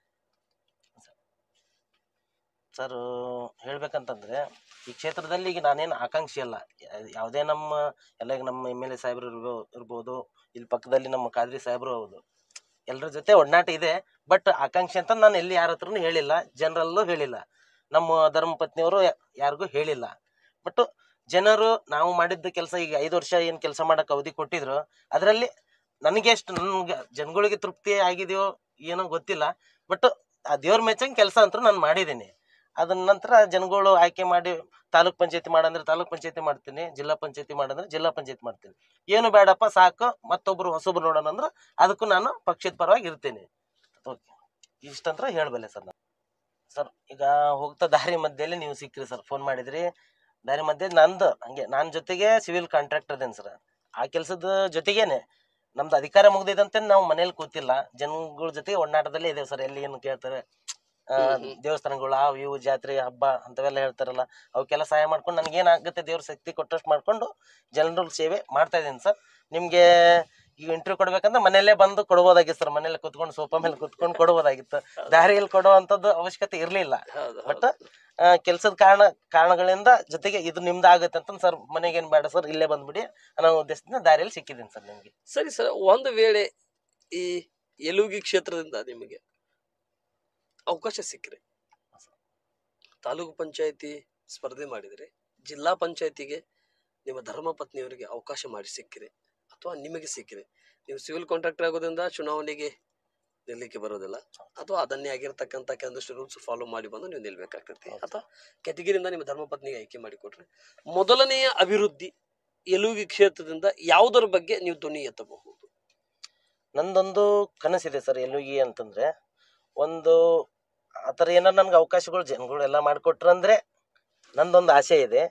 ಸರ್ ಹೇಳ್ಬೇಕಂತಂದ್ರೆ ಈ ಕ್ಷೇತ್ರದಲ್ಲಿ ಈಗ ನಾನೇನು ಆಕಾಂಕ್ಷಿ ಅಲ್ಲ. ಯಾವುದೇ ಎಲ್ಲ ನಮ್ಮ MLA ಸಾಹೇಬ್ರು ಇರ್ಬೋದು, ಇಲ್ಲಿ ಪಕ್ಕದಲ್ಲಿ ನಮ್ಮ ಖಾದ್ರಿ ಸಾಹೇಬ್ರು ಹೌದು, ಎಲ್ಲರ ಜೊತೆ ಒಡನಾಟ ಇದೆ. ಬಟ್ ಆಕಾಂಕ್ಷಿ ಅಂತ ನಾನು ಎಲ್ಲಿ ಯಾರ ಹತ್ರನೂ ಹೇಳಿಲ್ಲ, ಜನರಲ್ಲೂ ಹೇಳಿಲ್ಲ, ನಮ್ಮ ಧರ್ಮಪತ್ನಿಯವರು ಯಾರಿಗೂ ಹೇಳಿಲ್ಲ. ಬಟ್ ಜನರು ನಾವು ಮಾಡಿದ್ದ ಕೆಲಸ, ಈಗ 5 ವರ್ಷ ಏನು ಕೆಲಸ ಮಾಡಕ್ಕೆ ಅವಧಿ ಕೊಟ್ಟಿದ್ರು ಅದರಲ್ಲಿ ನನಗೆ ಎಷ್ಟು ನನ್ಗೆ ಜನಗಳಿಗೆ ತೃಪ್ತಿ ಆಗಿದೆಯೋ ಏನೋ ಗೊತ್ತಿಲ್ಲ. ಬಟ್ ಆ ದೇವ್ರ ಮೆಚ್ಚಂಗೆ ಕೆಲಸ ಅಂತೂ ನಾನು ಮಾಡಿದ್ದೀನಿ. ಅದನ್ನ ನಂತರ ಜನಗಳು ಆಯ್ಕೆ ಮಾಡಿ ತಾಲೂಕ್ ಪಂಚಾಯತಿ ಮಾಡಂದ್ರೆ ತಾಲೂಕ್ ಪಂಚಾಯತಿ ಮಾಡ್ತೀನಿ, ಜಿಲ್ಲಾ ಪಂಚಾಯತಿ ಮಾಡಂದ್ರೆ ಜಿಲ್ಲಾ ಪಂಚಾಯತಿ ಮಾಡ್ತೀನಿ. ಏನು ಬೇಡಪ್ಪ ಸಾಕು ಮತ್ತೊಬ್ರು ಹೊಸಬ್ರು ನೋಡೋಣ ಅಂದ್ರೆ ಅದಕ್ಕೂ ನಾನು ಪಕ್ಷದ ಪರವಾಗಿ ಇರ್ತೀನಿ. ಓಕೆ, ಇಷ್ಟಂತ್ರ ಹೇಳಬಲ್ಲೆ ಸರ್ ನಾನು. ಸರ್ ಈಗ ಹೋಗ್ತಾ ದಾರಿ ಮಧ್ಯೆಯಲ್ಲಿ ನೀವು ಸಿಕ್ಕ್ರಿ ಸರ್, ಫೋನ್ ಮಾಡಿದ್ರಿ. ದಾರಿ ಮಧ್ಯೆ ನಂದು ಹಂಗೆ ನಾನು ಜೊತೆಗೆ ಸಿವಿಲ್ ಕಾಂಟ್ರಾಕ್ಟರ್ ಅದೇನು ಸರ್, ಆ ಕೆಲಸದ ಜೊತೆಗೇನೆ ನಮ್ದು ಅಧಿಕಾರ ಮುಗ್ದಿದಂತೆ ನಾವು ಮನೇಲಿ ಕೂತಿಲ್ಲ, ಜನಗಳ ಜೊತೆಗೆ ಒಡನಾಟದಲ್ಲೇ ಇದೇವೆ ಸರ್. ಎಲ್ಲಿ ಏನು ಕೇಳ್ತಾರೆ ದೇವಸ್ಥಾನಗಳು, ಇವು ಜಾತ್ರೆ ಹಬ್ಬ ಅಂತವೆಲ್ಲ ಹೇಳ್ತಾರಲ್ಲ, ಅವಕ್ಕೆಲ್ಲ ಸಹಾಯ ಮಾಡ್ಕೊಂಡು ನನಗೇನಾಗುತ್ತೆ ದೇವ್ರ ಶಕ್ತಿ ಕೊಟ್ಟಷ್ಟು ಮಾಡ್ಕೊಂಡು ಜನರ ಸೇವೆ ಮಾಡ್ತಾ ಇದ್ದೀನಿ ಸರ್. ನಿಮ್ಗೆ ಈಗ ಇಂಟರ್ವ್ಯೂ ಕೊಡ್ಬೇಕಂದ್ರೆ ಮನೆಯಲ್ಲೇ ಬಂದು ಕೊಡ್ಬೋದಾಗಿತ್ತು ಸರ್, ಮನೇಲಿ ಕುತ್ಕೊಂಡು ಸೋಫಾ ಮೇಲೆ ಕುತ್ಕೊಂಡು ಕೊಡ್ಬೋದಾಗಿತ್ತು, ದಾರಿಯಲ್ಲಿ ಕೊಡುವಂಥದ್ದು ಅವಶ್ಯಕತೆ ಇರಲಿಲ್ಲ. ಬಟ್ ಕೆಲ್ಸದ ಕಾರಣಗಳಿಂದ ಜೊತೆಗೆ ಇದು ನಿಮ್ದು ಆಗುತ್ತೆ ಅಂತ ಸರ್, ಮನೆಗೇನು ಬೇಡ ಸರ್ ಇಲ್ಲೇ ಬಂದ್ಬಿಡಿ ಅನ್ನೋ ಉದ್ದೇಶದಿಂದ ದಾರಿಯಲ್ಲಿ ಸಿಕ್ಕಿದ್ದೀನಿ ಸರ್ ನಿಮ್ಗೆ. ಸರಿ ಸರ್, ಒಂದು ವೇಳೆ ಈ ಯಲುಗಿ ಕ್ಷೇತ್ರದಿಂದ ನಿಮಗೆ ಅವಕಾಶ ಸಿಕ್ಕರೆ ತಾಲೂಕು ಪಂಚಾಯತಿ ಸ್ಪರ್ಧೆ ಮಾಡಿದರೆ, ಜಿಲ್ಲಾ ಪಂಚಾಯತಿಗೆ ನಿಮ್ಮ ಧರ್ಮಪತ್ನಿಯವರಿಗೆ ಅವಕಾಶ ಮಾಡಿ ಸಿಕ್ಕಿರೆ ಅಥವಾ ನಿಮಗೆ ಸಿಕ್ಕಿರೆ, ನೀವು ಸಿವಿಲ್ ಕಾಂಟ್ರಾಕ್ಟರ್ ಆಗೋದ್ರಿಂದ ಚುನಾವಣೆಗೆ ನಿಲ್ಲಕ್ಕೆ ಬರೋದಿಲ್ಲ, ಅಥವಾ ಅದನ್ನೇ ಆಗಿರ್ತಕ್ಕಂಥ ಕೆಲವೊಂದಿಷ್ಟು ರೂಲ್ಸ್ ಫಾಲೋ ಮಾಡಿ ಬಂದು ನೀವು ನಿಲ್ಬೇಕಾಗ್ತೈತಿ, ಅಥವಾ ಕೆಟಗಿರಿಯಿಂದ ನಿಮ್ಮ ಧರ್ಮಪತ್ನಿಗೆ ಆಯ್ಕೆ ಮಾಡಿಕೊಟ್ರೆ ಮೊದಲನೆಯ ಅಭಿವೃದ್ಧಿ ಯಲುಗಿ ಕ್ಷೇತ್ರದಿಂದ ಯಾವುದರ ಬಗ್ಗೆ ನೀವು ಧ್ವನಿ ಎತ್ತಬಹುದು? ನಂದೊಂದು ಕನಸಿದೆ ಸರ್ ಯಲುಗಿ ಅಂತಂದ್ರೆ, ಒಂದು ಆ ಥರ ಏನಾರು ನನ್ಗೆ ಅವಕಾಶಗಳು ಜನಗಳು ಎಲ್ಲ ಮಾಡಿಕೊಟ್ರಂದ್ರೆ ನಂದೊಂದು ಆಸೆ ಇದೆ.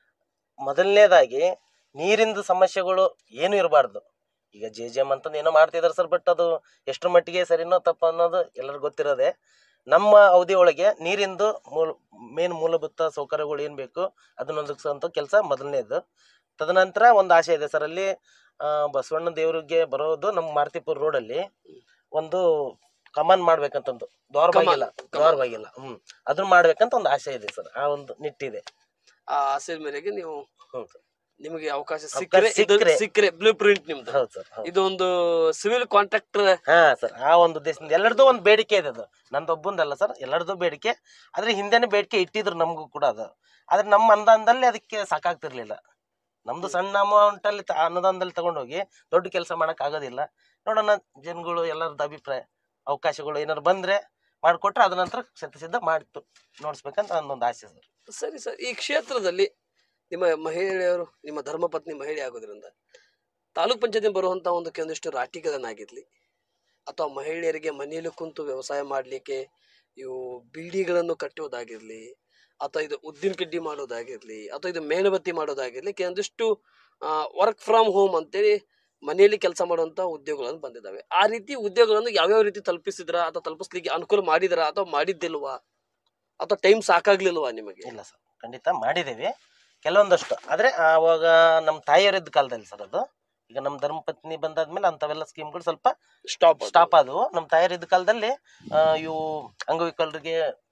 ಮೊದಲನೇದಾಗಿ ನೀರಿಂದು ಸಮಸ್ಯೆಗಳು ಏನು ಇರಬಾರ್ದು. ಈಗ JJM ಅಂತಂದು ಏನೋ ಮಾಡ್ತಿದ್ದಾರೆ ಸರ್, ಬಟ್ ಅದು ಎಷ್ಟರ ಮಟ್ಟಿಗೆ ಸರಿನೋ ತಪ್ಪ ಅನ್ನೋದು ಎಲ್ಲರಿಗೂ ಗೊತ್ತಿರೋದೆ. ನಮ್ಮ ಅವಧಿ ಒಳಗೆ ನೀರಿಂದು ಮೂಲಭೂತ ಸೌಕರ್ಯಗಳು ಏನು ಬೇಕು ಅದನ್ನ ಒದಗಿಸುವಂಥ ಕೆಲಸ ಮೊದಲನೇದು. ತದನಂತರ ಒಂದು ಆಸೆ ಇದೆ ಸರ್, ಅಲ್ಲಿ ಬಸವಣ್ಣ ದೇವರಿಗೆ ಬರೋದು ನಮ್ಮ ಮಾರ್ತಿಪುರ ರೋಡಲ್ಲಿ ಒಂದು ಕಮಾನ್ ಮಾಡ್ಬೇಕಂತಂದು, ದ್ವಾರ ಬಾಗಿಲ್ಲ ಅದನ್ನ ಮಾಡ್ಬೇಕಂತ ಒಂದು ಆಸೆ ಇದೆ ಸರ್. ಆ ಒಂದು ನಿಟ್ಟಿದೆ. ಆ ಆಸೆ ಮೇರೆಗೆ ನೀವು ನಿಮಗೆ ಅವಕಾಶ ಸಿಕ್ಕರೆ ಬ್ಲೂ ಪ್ರಿಂಟ್ ನಿಮ್ದು. ಹೌದು ಸರ್, ಇದೊಂದು ಸಿವಿಲ್ ಕಾಂಟ್ರಾಕ್ಟರ್. ಹಾ ಸರ್, ಆ ಒಂದು ದೇಶದಿಂದ ಎಲ್ಲರದು ಒಂದು ಬೇಡಿಕೆ ಇದೆ. ಅದು ನಂದೊಬ್ಬಂದಲ್ಲ ಸರ್, ಎಲ್ಲರದು ಬೇಡಿಕೆ. ಆದ್ರೆ ಹಿಂದೆನೆ ಬೇಡಿಕೆ ಇಟ್ಟಿದ್ರು ನಮಗೂ ಕೂಡ ಅದು. ಆದ್ರೆ ನಮ್ಮ ಅನುದಾನದಲ್ಲಿ ಅದಕ್ಕೆ ಸಾಕಾಗ್ತಿರ್ಲಿಲ್ಲ. ನಮ್ದು ಸಣ್ಣ ಅಮೌಂಟ್ ಅಲ್ಲಿ ಅನುದಾನದಲ್ಲಿ ತಗೊಂಡೋಗಿ ದೊಡ್ಡ ಕೆಲಸ ಮಾಡಕ್ ಆಗೋದಿಲ್ಲ. ನೋಡೋಣ ಜನಗಳು ಎಲ್ಲರದ್ದು ಅಭಿಪ್ರಾಯ, ಅವಕಾಶಗಳು ಏನಾದ್ರು ಬಂದ್ರೆ ಮಾಡ್ಕೊಟ್ರೆ ಅದ ನಂತರ ಸಿದ್ಧ ಮಾಡ್ತು ನೋಡ್ಸ್ಬೇಕಂತ ನನ್ನೊಂದು ಆಸೆ ಸರ್. ಸರಿ ಸರ್, ಈ ಕ್ಷೇತ್ರದಲ್ಲಿ ನಿಮ್ಮ ಮಹಿಳೆಯರು, ನಿಮ್ಮ ಧರ್ಮಪತ್ನಿ ಮಹಿಳೆ ಆಗೋದ್ರಿಂದ ತಾಲೂಕ್ ಪಂಚಾಯತಿ ಬರುವಂತ ಒಂದು ಕೆಲವೊಂದಿಷ್ಟು ರಾಟಿಗಳನ್ನಾಗಿರ್ಲಿ, ಅಥವಾ ಮಹಿಳೆಯರಿಗೆ ಮನೆಯಲ್ಲಿ ಕುಂತು ವ್ಯವಸಾಯ ಮಾಡ್ಲಿಕ್ಕೆ ಇವು ಬೀಡಿಗಳನ್ನು ಕಟ್ಟುವುದಾಗಿರ್ಲಿ, ಅಥವಾ ಇದು ಉದ್ದಿನ ಕಡ್ಡಿ ಮಾಡೋದಾಗಿರ್ಲಿ, ಅಥವಾ ಇದು ಮೇಣಬತ್ತಿ ಮಾಡೋದಾಗಿರ್ಲಿ, ಕೆಲವೊಂದಿಷ್ಟು ವರ್ಕ್ ಫ್ರಮ್ ಹೋಮ್ ಅಂತೇಳಿ ಮನೆಯಲ್ಲಿ ಕೆಲಸ ಮಾಡುವಂತ ಉದ್ಯೋಗಗಳನ್ನು ಬಂದಿದ್ದಾವೆ. ಆ ರೀತಿ ಉದ್ಯೋಗಗಳನ್ನು ಯಾವ್ಯಾವ ರೀತಿ ತಲುಪಿಸಿದ್ರ, ಅಥವಾ ತಲುಪಿಸ್ಲಿಕ್ಕೆ ಅನುಕೂಲ ಮಾಡಿದ್ರ, ಅಥವಾ ಮಾಡಿದ್ದಿಲ್ವಾ, ಅಥವಾ ಟೈಮ್ ಸಾಕಾಗ್ಲಿಲ್ವಾ ನಿಮಗೆ? ಇಲ್ಲ ಸರ್, ಖಂಡಿತ ಮಾಡಿದ್ದೇವೆ ಕೆಲವೊಂದಷ್ಟು. ಆದ್ರೆ ಅವಾಗ ನಮ್ಮ ತಾಯಿಯವರಿದ್ದ ಕಾಲದಲ್ಲಿ ಸರ್ ಅದು. ಈಗ ನಮ್ಮ ಧರ್ಮಪತ್ನಿ ಬಂದಾದ್ಮೇಲೆ ಅಂತವೆಲ್ಲ ಸ್ಕೀಮ್ಗಳು ಸ್ವಲ್ಪ ಸ್ಟಾಪ್ ಆದವು. ನಮ್ಮ ತಾಯಿಯರಿದ್ದ ಕಾಲದಲ್ಲಿ ಇವು ಅಂಗವಿಕಲರಿಗೆ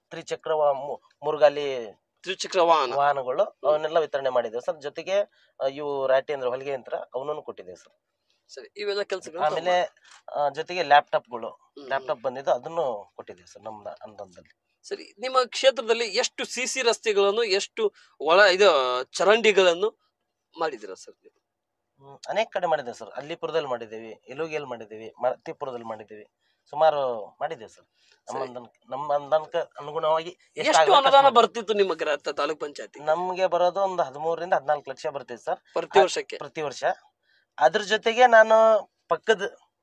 ತ್ರಿಚಕ್ರ ವಾಹನಗಳು ಅವನ್ನೆಲ್ಲ ವಿತರಣೆ ಮಾಡಿದ್ದೇವೆ ಸರ್. ಜೊತೆಗೆ ಇವು ರಾಟಿ ಅಂದ್ರೆ ಹೊಲಿಗೆ ಯಂತ್ರ ಅವನನ್ನು ಕೊಟ್ಟಿದ್ದೇವೆ ಸರ್. ಸರಿ, ಇವೆಲ್ಲ ಕೆಲಸಗಳು. ಆಮೇಲೆ ಜೊತೆಗೆ ಲ್ಯಾಪ್ಟಾಪ್ ಬಂದಿದ್ದು ಅದನ್ನು ಕೊಟ್ಟಿದ್ದೇವೆ ಸರ್ ನಮ್ಮ ಅನುದಾನದಲ್ಲಿ. ಸರಿ, ನಿಮ್ಮ ಕ್ಷೇತ್ರದಲ್ಲಿ ಎಷ್ಟು CC ರಸ್ತೆಗಳನ್ನು, ಎಷ್ಟು ಚರಂಡಿಗಳನ್ನು ಮಾಡಿದಿರ ಸರ್? ಅನೇಕ ಕಡೆ ಮಾಡಿದ್ದೇವೆ ಸರ್. ಅಲ್ಲಿಪುರದಲ್ಲಿ ಮಾಡಿದ್ದೇವೆ, ಯಲುಗಿಯಲ್ಲಿ ಮಾಡಿದ್ದೇವೆ, ಮಾರ್ತಿಪುರದಲ್ಲಿ ಮಾಡಿದ್ದೇವೆ, ಸುಮಾರು ಮಾಡಿದ್ದೇವೆ ಸರ್. ನಮ್ಮ ಅನುದಾನಕ್ಕೆ ಅನುಗುಣವಾಗಿ ಎಷ್ಟು ಅನುದಾನ ಬರ್ತಿತ್ತು ನಿಮ್ಮ ತಾಲೂಕ್ ಪಂಚಾಯತಿ? ನಮ್ಗೆ ಬರೋದು ಒಂದು 13 ರಿಂದ 14 ಲಕ್ಷ ಬರ್ತಿತ್ತು ಸರ್ ಪ್ರತಿ ವರ್ಷಕ್ಕೆ. ಪ್ರತಿ ವರ್ಷ. ಅದ್ರ ಜೊತೆಗೆ ನಾನು ಪಕ್ಕದ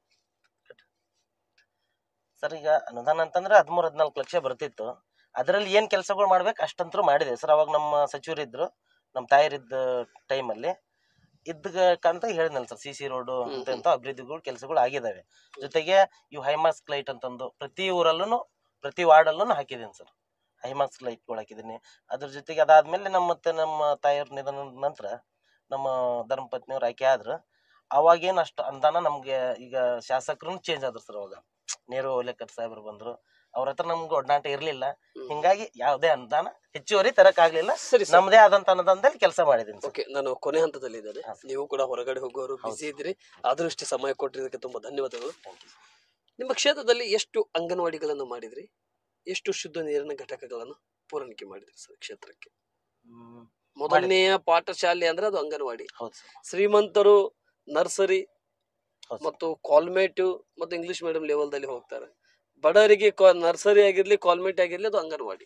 ಸರ್ ಈಗ ಅನುದಾನ ಅಂತಂದ್ರೆ 13-14 ಲಕ್ಷ ಬರ್ತಿತ್ತು. ಅದರಲ್ಲಿ ಏನ್ ಕೆಲಸಗಳು ಮಾಡ್ಬೇಕು ಅಷ್ಟಂತರೂ ಮಾಡಿದೆ ಸರ್. ಅವಾಗ ನಮ್ಮ ಸಚಿವರಿದ್ರು, ನಮ್ಮ ತಾಯರಿದ್ದ ಟೈಮಲ್ಲಿ ಇದ್ದ ಹೇಳಿದ್ನಲ್ಲ ಸರ್, CC ರೋಡು ಅಂತ ಅಭಿವೃದ್ಧಿಗಳು ಕೆಲಸಗಳು ಆಗಿದಾವೆ. ಜೊತೆಗೆ ಇವು ಹೈಮಾಸ್ಕ್ ಲೈಟ್ ಅಂತಂದು ಪ್ರತಿ ಊರಲ್ಲೂ ಪ್ರತಿ ವಾರ್ಡಲ್ಲೂ ಹಾಕಿದ್ದೀನಿ ಸರ್. ಹೈಮಾಸ್ಕ್ ಲೈಟ್ಗಳು ಹಾಕಿದ್ದೀನಿ. ಅದ್ರ ಜೊತೆಗೆ ಅದಾದ್ಮೇಲೆ ನಮ್ಮ ತಾಯಿಯವ್ರ ನಿಧನದ ನಂತರ ನಮ್ಮ ಧರ್ಮಪತ್ನಿಯವ್ರು ಆಯ್ಕೆ ಆದ್ರು. ಅವಾಗೇನು ಅಷ್ಟು ಅನುದಾನ ನಮ್ಗೆ, ಈಗ ಶಾಸಕರು ಚೇಂಜ್ ಆದ್ರು ಸರ್. ಅವಾಗ ನೇರು ಓಲೇಕರ್ ಸಾಹೇಬ್ರು ಬಂದ್ರು. ಅವ್ರ ಹತ್ರ ನಮ್ಗೆ ಒಡನಾಟ ಇರ್ಲಿಲ್ಲ. ಹಿಂಗಾಗಿ ಯಾವುದೇ ಅನುದಾನ ಹೆಚ್ಚುವರಿ ತರಕ್ ಆಗ್ಲಿಲ್ಲ. ನಮ್ದೇ ಆದಂತ ಅನುದಾನದಲ್ಲಿ ಕೆಲಸ ಮಾಡಿದೀನಿ. ಓಕೆ, ನಾನು ಕೊನೆ ಹಂತದಲ್ಲಿ ಇದ್ದೇನೆ. ನೀವು ಕೂಡ ಹೊರಗಡೆ ಹೋಗೋರು, ಬಿಸಿ ಇದ್ರಿ. ಆದ್ರೂ ಇಷ್ಟು ಸಮಯ ಕೊಟ್ಟಿದ್ದಕ್ಕೆ ತುಂಬಾ ಧನ್ಯವಾದಗಳು. ನಿಮ್ಮ ಕ್ಷೇತ್ರದಲ್ಲಿ ಎಷ್ಟು ಅಂಗನವಾಡಿಗಳನ್ನು ಮಾಡಿದ್ರಿ? ಎಷ್ಟು ಶುದ್ಧ ನೀರಿನ ಘಟಕಗಳನ್ನು ಪೂರೈಕೆ ಮಾಡಿದ್ರಿ ಸರ್ ಕ್ಷೇತ್ರಕ್ಕೆ? ಮೊದಲನೆಯ ಪಾಠಶಾಲೆ ಅಂದ್ರೆ ಅದು ಅಂಗನವಾಡಿ. ಶ್ರೀಮಂತರು ನರ್ಸರಿ ಮತ್ತು ಕಾಲ್ಮೇಟ್ ಮತ್ತು ಇಂಗ್ಲಿಷ್ ಮೀಡಿಯಂ ಲೆವೆಲ್ ದಲ್ಲಿ ಹೋಗ್ತಾರೆ. ಬಡವರಿಗೆ ನರ್ಸರಿ ಆಗಿರ್ಲಿ, ಕಾಲ್ಮೇಟ್ ಆಗಿರ್ಲಿ, ಅದು ಅಂಗನವಾಡಿ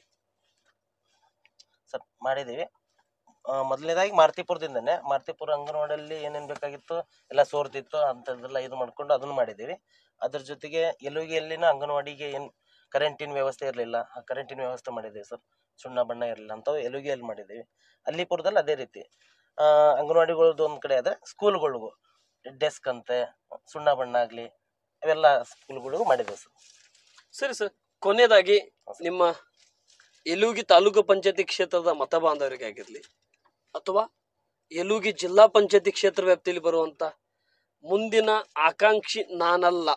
ಸರ್ ಮಾಡಿದೀವಿ. ಮೊದಲನೇದಾಗಿ ಮಾರ್ತಿಪುರದಿಂದನೇ, ಮಾರ್ತಿಪುರ ಅಂಗನವಾಡಿಯಲ್ಲಿ ಏನೇನ್ ಬೇಕಾಗಿತ್ತು ಎಲ್ಲ ಸೋರ್ತಿತ್ತು ಅಂತದೆಲ್ಲ ಇದು ಮಾಡ್ಕೊಂಡು ಅದನ್ನು ಮಾಡಿದೀವಿ. ಅದ್ರ ಜೊತೆಗೆ ಎಲ್ಲಿನ ಅಂಗನವಾಡಿಗೆ ಏನ್ ಕರೆಂಟಿನ ವ್ಯವಸ್ಥೆ ಇರಲಿಲ್ಲ, ಆ ಕರೆಂಟಿನ ವ್ಯವಸ್ಥೆ ಮಾಡಿದ್ದೀವಿ ಸರ್. ಸುಣ್ಣ ಬಣ್ಣ ಇರಲಿಲ್ಲ ಅಂತ ಎಲ್ಲಿ ಮಾಡಿದ್ದೀವಿ. ಅಲ್ಲಿಪುರದಲ್ಲಿ ಅದೇ ರೀತಿ ಅಂಗನವಾಡಿಗಳದ್ದು ಒಂದ್ ಕಡೆ ಆದ್ರೆ ಸ್ಕೂಲ್ಗಳಿಗೂ ಡೆಸ್ಕ್ ಅಂತೆ, ಸುಣ್ಣ ಬಣ್ಣ ಆಗ್ಲಿ, ಅವೆಲ್ಲ ಸ್ಕೂಲ್ಗಳಿಗೂ ಮಾಡಿದ್ದೇವೆ ಸರ್. ಸರಿ ಸರ್, ಕೊನೆಯದಾಗಿ ನಿಮ್ಮ ಯಲೂಗಿ ತಾಲೂಕು ಪಂಚಾಯತಿ ಕ್ಷೇತ್ರದ ಮತ ಬಾಂಧವರಿಗೆ ಆಗಿರ್ಲಿ ಅಥವಾ ಯಲೂಗಿ ಜಿಲ್ಲಾ ಪಂಚಾಯತಿ ಕ್ಷೇತ್ರ ವ್ಯಾಪ್ತಿಯಲ್ಲಿ ಬರುವಂತ ಮುಂದಿನ ಆಕಾಂಕ್ಷಿ ನಾನಲ್ಲ,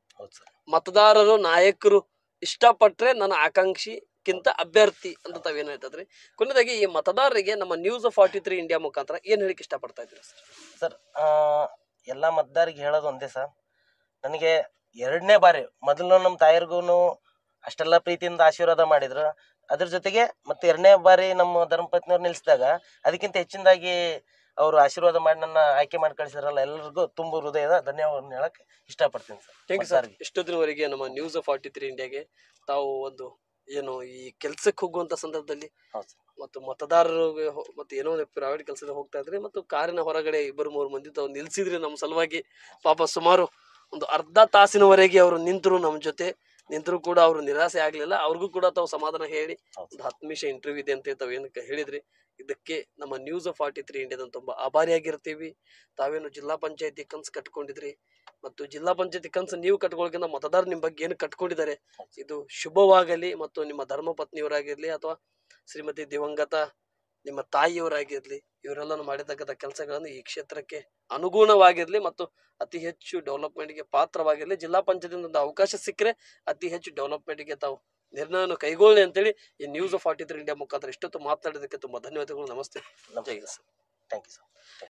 ಮತದಾರರು ನಾಯಕರು ಇಷ್ಟಪಟ್ರೆ ನನ್ನ ಆಕಾಂಕ್ಷಿಕ್ಕಿಂತ ಅಭ್ಯರ್ಥಿ ಅಂತ ತಾವೇನು ಹೇಳ್ತದ್ರಿ? ಕೊನೆಯದಾಗಿ ಈ ಮತದಾರರಿಗೆ ನಮ್ಮ ನ್ಯೂಸ್ 43 ಇಂಡಿಯಾ ಮುಖಾಂತರ ಏನ್ ಹೇಳಿಕೆ ಇಷ್ಟಪಡ್ತಾ ಇದ್ದೀರಿ ಸರ್? ಸರ್, ಎಲ್ಲಾ ಮತದಾರಿಗೆ ಹೇಳೋದು ಒಂದೇ ಸರ್. ನನಗೆ 2ನೇ ಬಾರಿ, ಮೊದಲು ನಮ್ಮ ತಾಯಿರ್ಗೂನು ಅಷ್ಟೆಲ್ಲ ಪ್ರೀತಿಯಿಂದ ಆಶೀರ್ವಾದ ಮಾಡಿದ್ರು. ಅದ್ರ ಜೊತೆಗೆ ಮತ್ತೆ 2ನೇ ಬಾರಿ ನಮ್ಮ ಧರ್ಮಪತ್ನಿಯವ್ರು ನಿಲ್ಸಿದಾಗ ಅದಕ್ಕಿಂತ ಹೆಚ್ಚಿನದಾಗಿ ಅವರು ಆಶೀರ್ವಾದ ಮಾಡಿ ನನ್ನ ಆಯ್ಕೆ ಮಾಡಿ ಕಳಿಸಿದ್ರಲ್ಲ, ಎಲ್ಲರಿಗೂ ತುಂಬ ಹೃದಯದ ಧನ್ಯವಾದ ಹೇಳಕ್ ಇಷ್ಟಪಡ್ತೀನಿ ಸರ್. Thank you sir. ಇಷ್ಟೊತ್ತಿನವರೆಗೆ ನಮ್ಮ ನ್ಯೂಸ್ 43 ಇಂಡಿಯಾಗೆ ತಾವು ಒಂದು ಏನು ಈ ಕೆಲ್ಸಕ್ಕೆ ಹೋಗುವಂತ ಸಂದರ್ಭದಲ್ಲಿ ಮತ್ತು ಮತದಾರರು ಮತ್ತೆ ಏನೋ ಪ್ರೈವೇಟ್ ಕೆಲಸದಲ್ಲಿ ಹೋಗ್ತಾ ಇದ್ರಿ ಮತ್ತು ಕಾರಿನ ಹೊರಗಡೆ 2-3 ಮಂದಿ ತಾವು ನಿಲ್ಸಿದ್ರಿ ನಮ್ಮ ಸಲುವಾಗಿ. ಪಾಪ ಸುಮಾರು ಒಂದು ಅರ್ಧ ತಾಸಿನವರೆಗೆ ಅವರು ನಿಂತರು, ನಮ್ಮ ಜೊತೆ ನಿಂತರು ಕೂಡ ಅವರು ನಿರಾಸೆ ಆಗ್ಲಿಲ್ಲ. ಅವ್ರಿಗೂ ಕೂಡ ತಾವು ಸಮಾಧಾನ ಹೇಳಿ ಒಂದು 10 ನಿಮಿಷ ಇಂಟರ್ವ್ಯೂ ಇದೆ ಅಂತ ತಾವು ಏನಕ್ಕೆ ಹೇಳಿದ್ರಿ. ಇದಕ್ಕೆ ನಮ್ಮ ನ್ಯೂಸ್ 43 ಇಂಡಿಯಾದ ತುಂಬಾ ಆಭಾರಿಯಾಗಿರ್ತೀವಿ. ತಾವೇನು ಜಿಲ್ಲಾ ಪಂಚಾಯತಿ ಕನ್ಸು ಕಟ್ಕೊಂಡಿದ್ರಿ ಮತ್ತು ಜಿಲ್ಲಾ ಪಂಚಾಯತಿ ಕನ್ಸು ನೀವು ಕಟ್ಕೊಳ್ಳೋಕ್ಕಿಂತ ಮತದಾರ ನಿಮ್ ಬಗ್ಗೆ ಏನು ಕಟ್ಕೊಂಡಿದ್ದಾರೆ, ಇದು ಶುಭವಾಗಲಿ. ಮತ್ತು ನಿಮ್ಮ ಧರ್ಮ ಪತ್ನಿಯವರಾಗಿರ್ಲಿ ಅಥವಾ ಶ್ರೀಮತಿ ದಿವಂಗತ ನಿಮ್ಮ ತಾಯಿಯವರಾಗಿರ್ಲಿ, ಇವರೆಲ್ಲರೂ ಮಾಡಿರ್ತಕ್ಕಂಥ ಕೆಲಸಗಳನ್ನು ಈ ಕ್ಷೇತ್ರಕ್ಕೆ ಅನುಗುಣವಾಗಿರ್ಲಿ ಮತ್ತು ಅತಿ ಹೆಚ್ಚು ಡೆವಲಪ್ಮೆಂಟ್ಗೆ ಪಾತ್ರವಾಗಿರ್ಲಿ. ಜಿಲ್ಲಾ ಪಂಚಾಯತ್ ಅವಕಾಶ ಸಿಕ್ಕರೆ ಅತಿ ಹೆಚ್ಚು ಡೆವಲಪ್ಮೆಂಟ್ಗೆ ತಾವು ನಿರ್ಣಯವನ್ನು ಕೈಗೊಳ್ಳಿ ಅಂತೇಳಿ ಈ ನ್ಯೂಸ್ 43 ಇಂಡಿಯಾ ಮುಖಾಂತರ ಇಷ್ಟೊತ್ತು ಮಾತನಾಡೋದಕ್ಕೆ ತುಂಬಾ ಧನ್ಯವಾದಗಳು. ನಮಸ್ತೆ. Thank you sir.